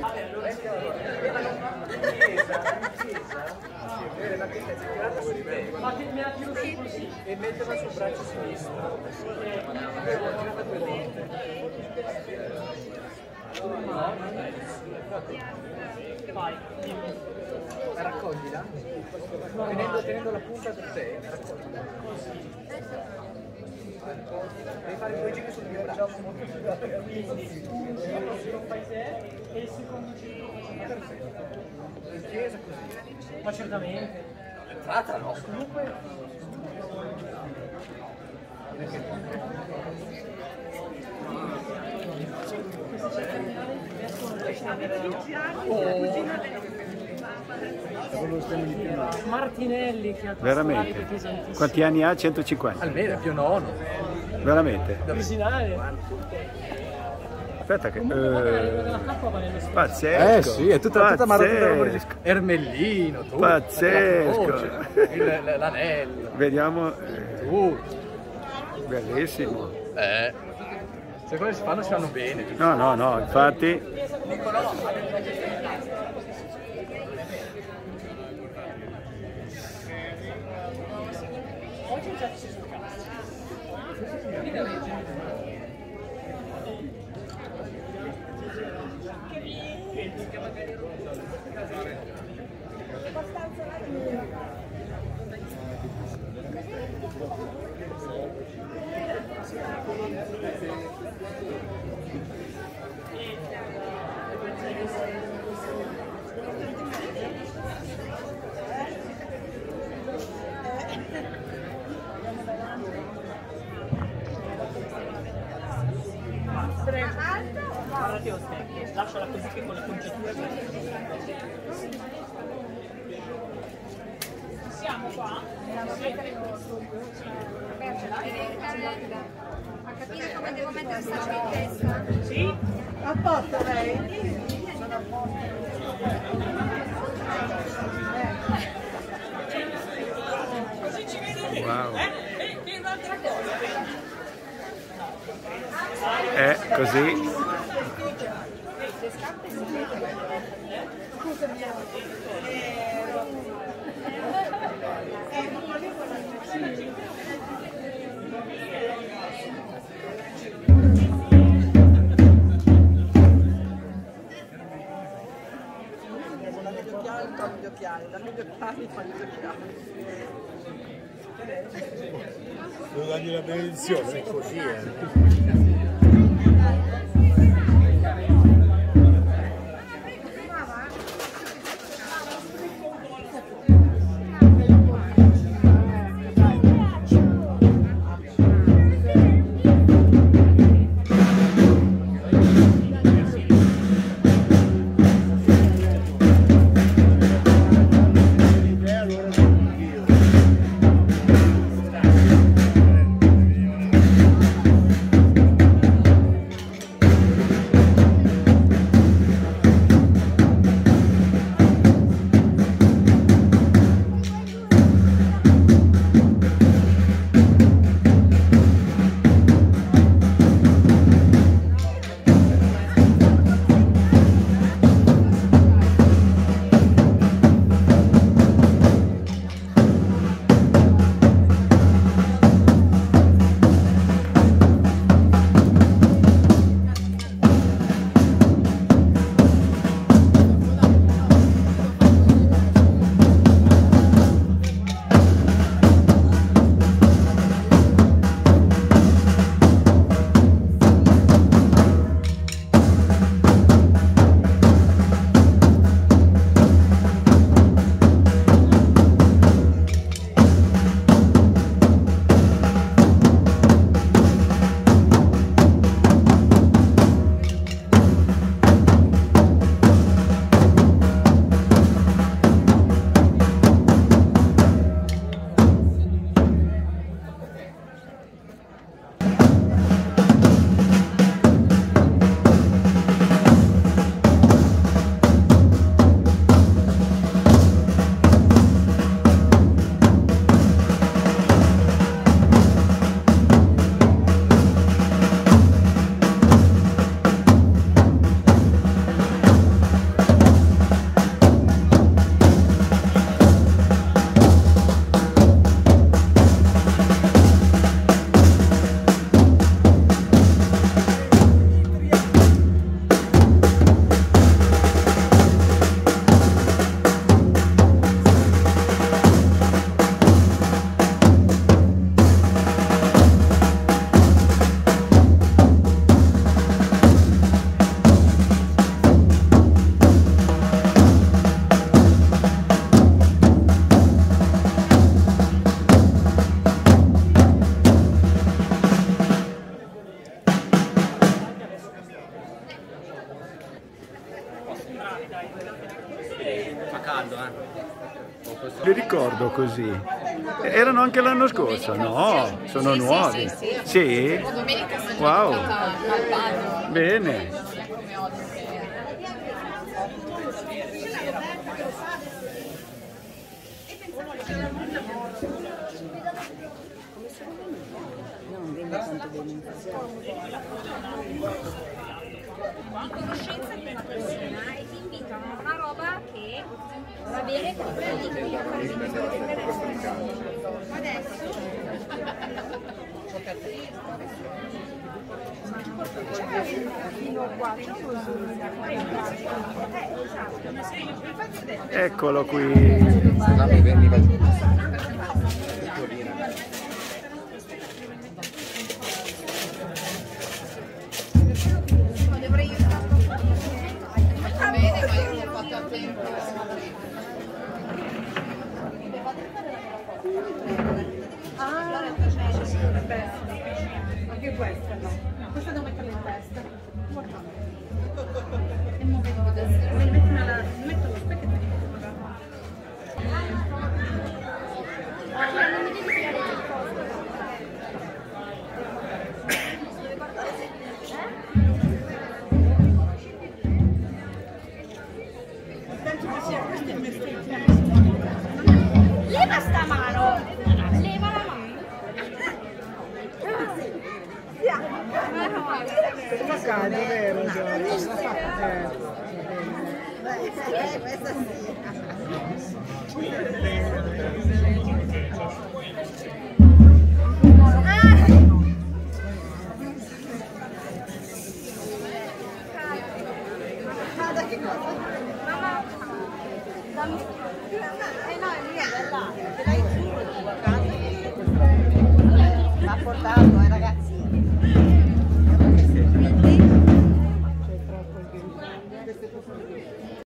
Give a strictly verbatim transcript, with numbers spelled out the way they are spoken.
Ma che me la tiro su così e metterla sul braccio sinistro. Girata due volte. Vai, raccoglila. Tenendo, tenendo la punta per te, raccoglila. Devi fare due giri sul mio braccio. Lo fai te e il secondo giro. In chiesa così. Ma certamente. L'entrata no? Comunque. Martinelli che ha veramente? Quanti anni ha? centocinquanta? Almeno è più nono. Veramente? Originale. Aspetta che... Uh, pazzesco! Eh sì, è tutta, tutta marrone. Ermellino, tutto. Pazzesco! L'anello. Vediamo... Uh. Bellissimo. Eh. Se quelli si fanno si fanno bene. No, no, no, infatti... Guardati lo specchio, lasciala così che con le conciature. Siamo qua? Ha capito come devo mettere sta in testa? Sì? A posto lei? Così ci vedi? Wow. Eh? E un'altra cosa. È così. Scusami. Dammi gli occhiali, dammi gli occhiali, fammi gli occhiali. Devo dargli la benedizione, così è. Fa caldo, eh? Li ricordo così. Erano anche l'anno scorso? No, sono sì, nuovi. Sì, sì, Sì? domenica sono Wow. giocata al bagno. Bene. Come odio che... Non vedi quanto bene. Di conoscenza di una persona e ti invitano a una roba che va bene per quelli che vogliono fare Eccolo qui. Veniva giù. dovrei Va bene, ma io non ho fatto a tempo. Anche questa no. Questa devo metterla in testa. Guarda. E non vedo adesso. Mi metto nella. Mi metto lo specchio e ti dico magari. non mi devi tirare il posto. Leva sta mano! Leva la mano! Come cade, vero? Eh, questa sì. Guarda che cosa? Mamma! Dammi! Eh no, è mia, bella. Ce l'hai giù a casa. L'ha portato, eh ragazzi. C'è troppo il